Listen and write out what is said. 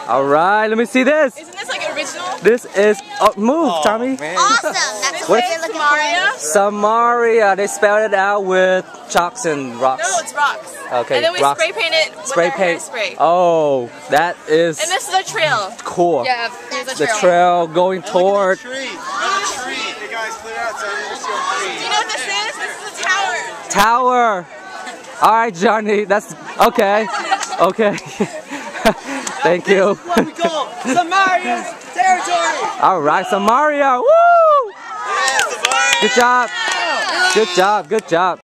All right, let me see this. Isn't this like original? This is move, Tommy. Awesome. That's what they're looking Samaria? for. Samaria. They spelled it out with chalks and rocks. No, it's rocks. Okay, and then we rocks. spray paint it with our hairspray. Oh, that is And this is the trail. cool. Yeah, here's The trail going toward. Tree. Hey guys, clear out so I didn't see a tree. Do you know what this is? This is a tower. Tower. All right, Johnny. That's okay. Okay. Thank you. What we call Samaria's territory. All right, Samaria. Woo! Yeah, Samaria. Good job. Good job. Good job.